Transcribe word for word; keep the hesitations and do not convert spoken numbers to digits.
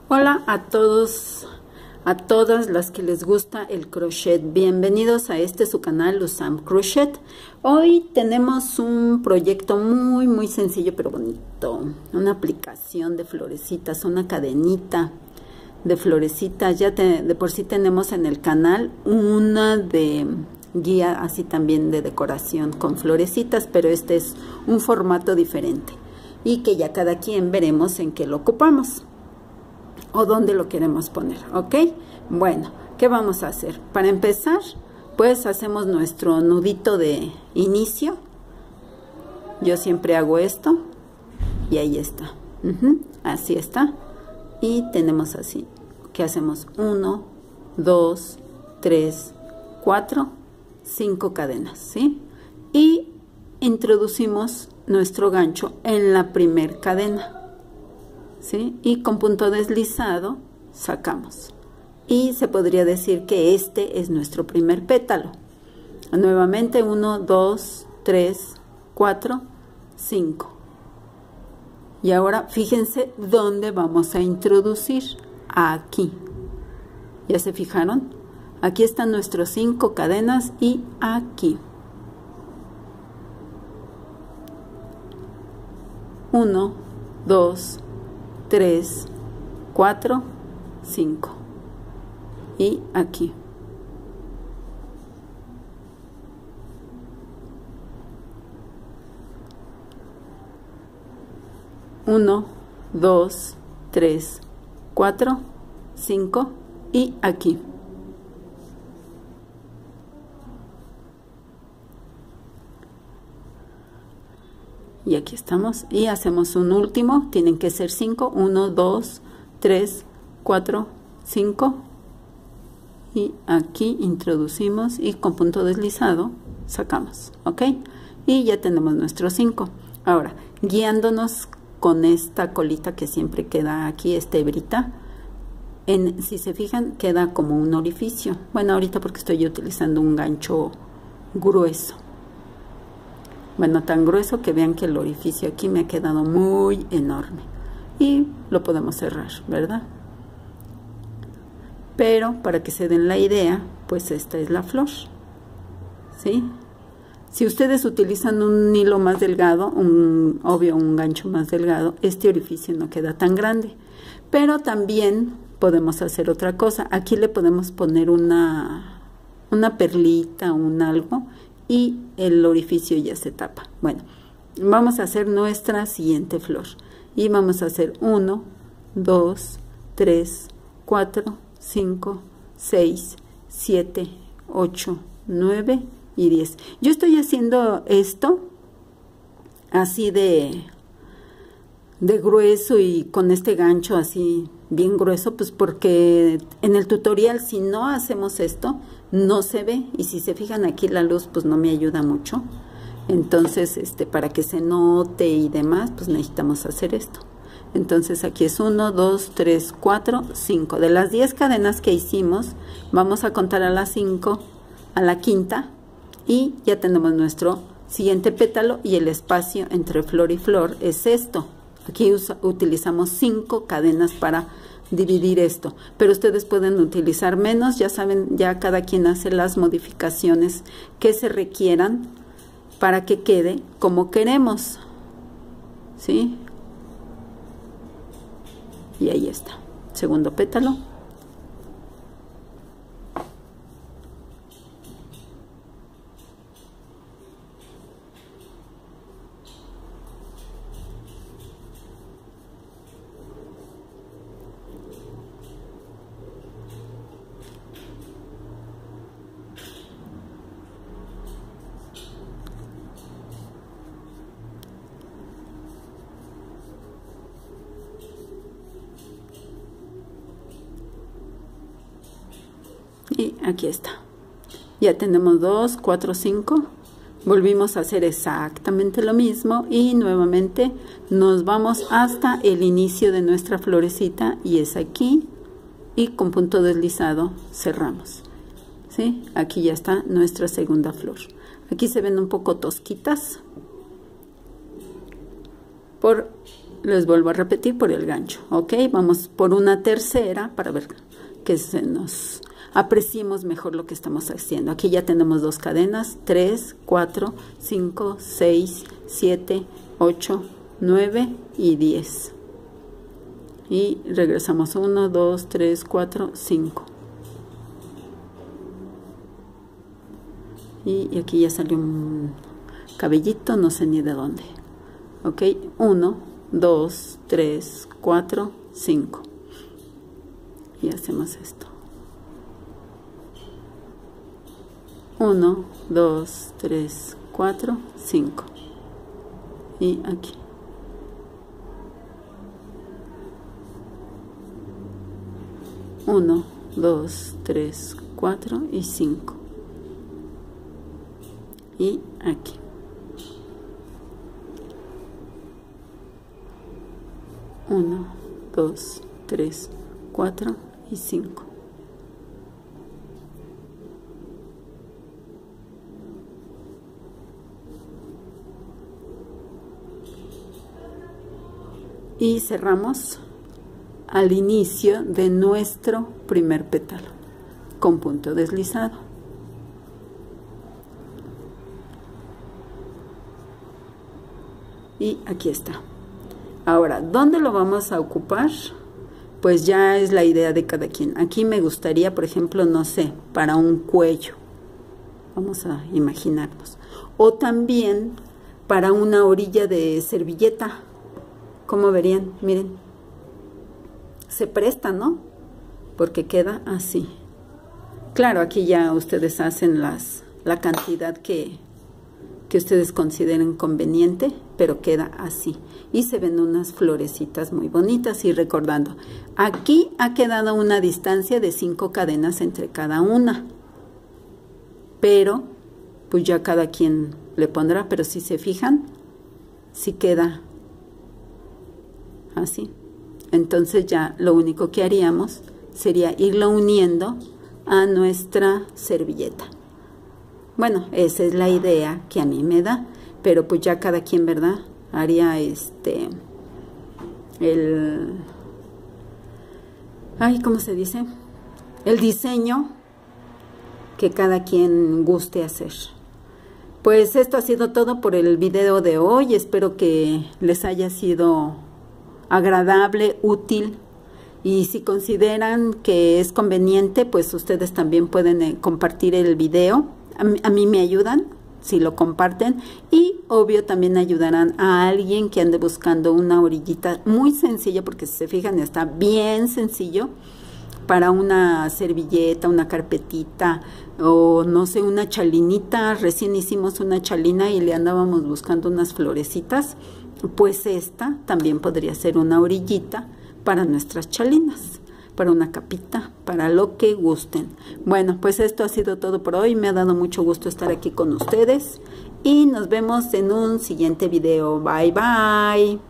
Hola a todos, a todas las que les gusta el crochet. Bienvenidos a este su canal Luzam Crochet. Hoy tenemos un proyecto muy muy sencillo pero bonito. Una aplicación de florecitas, una cadenita de florecitas. Ya te, de por sí tenemos en el canal una de guía así también de decoración con florecitas, pero este es un formato diferente y que ya cada quien veremos en qué lo ocupamos o dónde lo queremos poner, ¿ok? Bueno, ¿qué vamos a hacer? Para empezar, pues hacemos nuestro nudito de inicio. Yo siempre hago esto y ahí está. Uh-huh, así está. Y tenemos así, ¿qué hacemos? Uno, dos, tres, cuatro, cinco cadenas, ¿sí? Y introducimos nuestro gancho en la primer cadena, ¿sí? Y con punto deslizado sacamos. Y se podría decir que este es nuestro primer pétalo. Nuevamente uno, dos, tres, cuatro, cinco. Y ahora fíjense dónde vamos a introducir. Aquí. ¿Ya se fijaron? Aquí están nuestros cinco cadenas y aquí. uno, dos, tres, cuatro, cinco. Y aquí. uno, dos, tres, cuatro, cinco y aquí. Y aquí estamos y hacemos un último, tienen que ser cinco, uno, dos, tres, cuatro, cinco y aquí introducimos y con punto deslizado sacamos, ¿ok? Y ya tenemos nuestros cinco. Ahora, guiándonos con esta colita que siempre queda aquí, esta hebrita, en, si se fijan queda como un orificio. Bueno, ahorita porque estoy utilizando un gancho grueso. Bueno, tan grueso que vean que el orificio aquí me ha quedado muy enorme. Y lo podemos cerrar, ¿verdad? Pero para que se den la idea, pues esta es la flor, ¿sí? Si ustedes utilizan un hilo más delgado, un, obvio un gancho más delgado, este orificio no queda tan grande. Pero también podemos hacer otra cosa. Aquí le podemos poner una, una perlita, un algo, y el orificio ya se tapa. Bueno, vamos a hacer nuestra siguiente flor y vamos a hacer uno, dos, tres, cuatro, cinco, seis, siete, ocho, nueve y diez. Yo estoy haciendo esto así de de grueso y con este gancho así bien grueso, pues porque en el tutorial si no hacemos esto no se ve, y si se fijan aquí la luz pues no me ayuda mucho. Entonces este para que se note y demás pues necesitamos hacer esto. Entonces aquí es uno, dos, tres, cuatro, cinco. De las diez cadenas que hicimos vamos a contar a las cinco, a la quinta, y ya tenemos nuestro siguiente pétalo, y el espacio entre flor y flor es esto. Aquí usa, utilizamos cinco cadenas para dividir esto, pero ustedes pueden utilizar menos, ya saben, ya cada quien hace las modificaciones que se requieran para que quede como queremos, ¿sí? Y ahí está, segundo pétalo. Y aquí está. Ya tenemos dos, cuatro, cinco. Volvimos a hacer exactamente lo mismo y nuevamente nos vamos hasta el inicio de nuestra florecita, y es aquí, y con punto deslizado cerramos, ¿sí? Aquí ya está nuestra segunda flor. Aquí se ven un poco tosquitas por les vuelvo a repetir por el gancho, ok, vamos por una tercera para ver que se nos apreciemos mejor lo que estamos haciendo. Aquí ya tenemos dos cadenas, tres, cuatro, cinco, seis, siete, ocho, nueve y diez. Y regresamos uno, dos, tres, cuatro, cinco. Y aquí ya salió un cabellito, no sé ni de dónde. Ok, uno, dos, tres, cuatro, cinco. Y hacemos esto. uno, dos, tres, cuatro, cinco. Y aquí. uno, dos, tres, cuatro y cinco. Y aquí. uno, dos, tres, cuatro y cinco. Y cerramos al inicio de nuestro primer pétalo con punto deslizado. Y aquí está. Ahora, ¿dónde lo vamos a ocupar? Pues ya es la idea de cada quien. Aquí me gustaría, por ejemplo, no sé, para un cuello. Vamos a imaginarnos. O también para una orilla de servilleta. ¿Cómo verían? Miren. Se presta, ¿no? Porque queda así. Claro, aquí ya ustedes hacen las, la cantidad que, que ustedes consideren conveniente, pero queda así. Y se ven unas florecitas muy bonitas. Y recordando, aquí ha quedado una distancia de cinco cadenas entre cada una. Pero, pues ya cada quien le pondrá. Pero si se fijan, sí queda así. Entonces ya lo único que haríamos sería irlo uniendo a nuestra servilleta. Bueno, esa es la idea que a mí me da, pero pues ya cada quien, ¿verdad? Haría este, el, ay, ¿cómo se dice? El diseño que cada quien guste hacer. Pues esto ha sido todo por el video de hoy. Espero que les haya sido agradable, útil, y si consideran que es conveniente, pues ustedes también pueden eh, compartir el video. A mí, a mí me ayudan si lo comparten, y obvio también ayudarán a alguien que ande buscando una orillita muy sencilla, porque si se fijan está bien sencillo para una servilleta, una carpetita, o no sé, una chalinita. Recién hicimos una chalina y le andábamos buscando unas florecitas. Pues esta también podría ser una orillita para nuestras chalinas, para una capita, para lo que gusten. Bueno, pues esto ha sido todo por hoy. Me ha dado mucho gusto estar aquí con ustedes y nos vemos en un siguiente video. Bye, bye.